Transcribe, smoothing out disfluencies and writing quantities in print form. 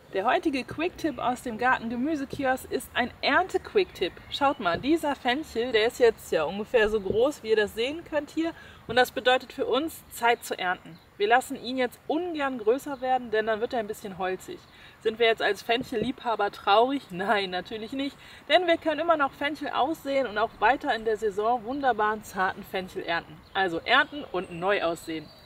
Der heutige Quick-Tipp aus dem Garten-Gemüsekiosk ist ein Ernte-Quick-Tipp. Schaut mal, dieser Fenchel, der ist jetzt ja ungefähr so groß, wie ihr das sehen könnt hier. Und das bedeutet für uns, Zeit zu ernten. Wir lassen ihn jetzt ungern größer werden, denn dann wird er ein bisschen holzig. Sind wir jetzt als Fenchel-Liebhaber traurig? Nein, natürlich nicht. Denn wir können immer noch Fenchel aussehen und auch weiter in der Saison wunderbaren, zarten Fenchel ernten. Also ernten und neu aussehen.